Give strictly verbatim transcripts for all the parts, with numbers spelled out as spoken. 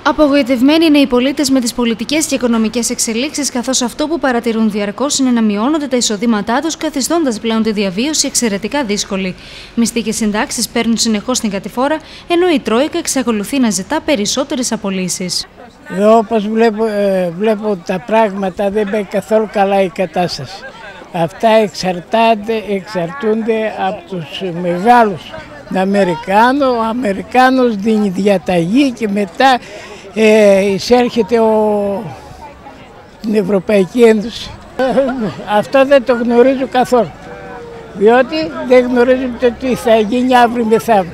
Απογοητευμένοι είναι οι πολίτες με τις πολιτικές και οικονομικές εξελίξεις, καθώς αυτό που παρατηρούν διαρκώς είναι να μειώνονται τα εισοδήματά τους, καθιστώντας πλέον τη διαβίωση εξαιρετικά δύσκολη. Μισθοί και συντάξεις παίρνουν συνεχώς την κατηφόρα, ενώ η Τρόικα εξακολουθεί να ζητά περισσότερες απολύσεις. Εδώ, όπως βλέπω, ε, βλέπω τα πράγματα, δεν πάει καθόλου καλά η κατάσταση. Αυτά εξαρτάται, εξαρτούνται από τους μεγάλους. Αμερικάνο, ο Αμερικάνος δίνει διαταγή και μετά ε, εισέρχεται ο, την Ευρωπαϊκή Ένωση. Αυτό δεν το γνωρίζω καθόλου, διότι δεν γνωρίζω το τι θα γίνει αύριο μεθαύριο.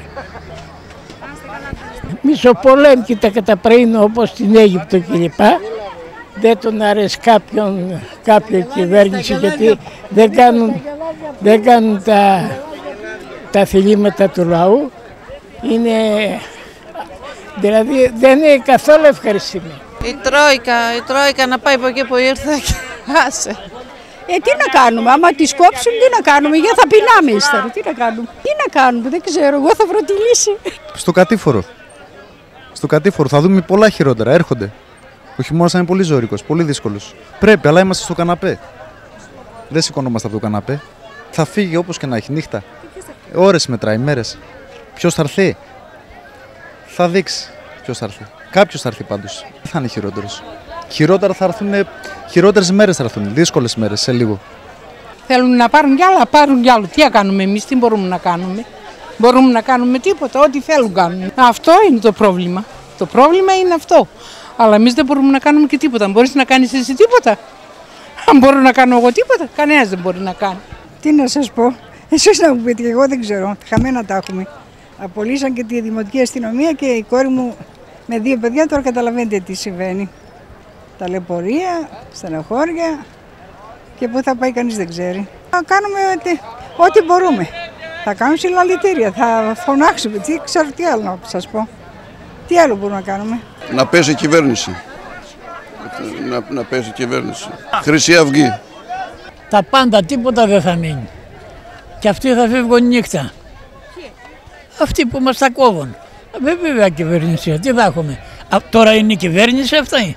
Μισοπολέμη τα καταπραίνω όπως στην Αίγυπτο κλπ. Δεν τον αρέσει κάποιον, κάποια κυβέρνηση, γιατί δεν κάνουν, δεν κάνουν τα, τα θελήματα του λαού. Είναι, δηλαδή δεν είναι καθόλου ευχαριστημένη. Η Τρόικα, η Τρόικα να πάει από εκεί που ήρθε και άσε. Ε, τι να κάνουμε, άμα τις κόψουν, τι να κάνουμε, για θα πεινάμε ύστερα, τι να κάνουμε. Τι να κάνουμε, δεν ξέρω, εγώ θα βρω τη λύση. Στο κατήφορο, στο κατήφορο θα δούμε πολλά χειρότερα, έρχονται. Ο χειμώνας θα είναι πολύ ζώρικος, πολύ δύσκολος. Πρέπει, αλλά είμαστε στο καναπέ. Δεν σηκωνόμαστε από το καναπέ. Θα φύγει όπως και να έχει νύχτα. Ώρες μετράει, μέρες. Ποιος θα έρθει, θα δείξει ποιος θα έρθει. Κάποιος θα έρθει πάντως. Δεν θα είναι χειρότερος. Χειρότερα θα έρθουν, χειρότερες μέρες θα έρθουν, δύσκολες μέρες σε λίγο. Θέλουν να πάρουν κι άλλα, πάρουν κι άλλο. Τι να κάνουμε εμείς, τι μπορούμε να κάνουμε. Μπορούμε να κάνουμε τίποτα, ό,τι θέλουν κάνουν. Αυτό είναι το πρόβλημα. Το πρόβλημα είναι αυτό. Αλλά εμείς δεν μπορούμε να κάνουμε και τίποτα. Μπορείς να κάνεις εσύ τίποτα. Αν μπορώ να κάνω εγώ τίποτα, κανένας δεν μπορεί να κάνει. Τι να σας πω, εσείς να μου πείτε, εγώ δεν ξέρω. Χαμένα τα έχουμε. Απολύσαν και τη Δημοτική Αστυνομία και η κόρη μου με δύο παιδιά, τώρα καταλαβαίνετε τι συμβαίνει. Ταλαιπωρία, στενοχώρια και πού θα πάει κανείς δεν ξέρει. Θα κάνουμε ό,τι μπορούμε. Θα κάνουμε συλλαλητήρια, θα φωνάξουμε, τι ξέρω τι άλλο να σας πω. Τι άλλο μπορούμε να κάνουμε. Να πέσει η κυβέρνηση. Να, να πέσει η κυβέρνηση. Χρυσή Αυγή. Τα πάντα, τίποτα δεν θα μείνει. Και αυτοί θα φεύγουν νύχτα. Αυτοί που μας τα κόβουν. Δεν βέβαια κυβέρνηση, τι θα έχουμε. Α, τώρα είναι η κυβέρνηση αυτή.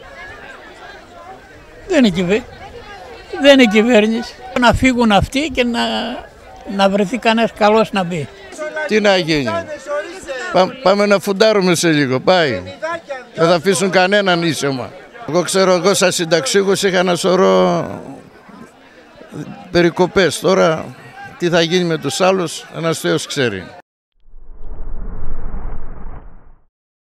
Δεν είναι κυβέρνηση. Δεν είναι κυβέρνηση. Να φύγουν αυτοί και να, να βρεθεί κανένας καλός να μπει. Τι να γίνει. Πά, πάμε να φουντάρουμε σε λίγο, πάει. Δεν θα αφήσουν κανέναν ήσεμα. Εγώ ξέρω, εγώ σαν συνταξίγος είχα ένα σωρό περικοπές. Τώρα τι θα γίνει με τους άλλους, ένας Θεός ξέρει.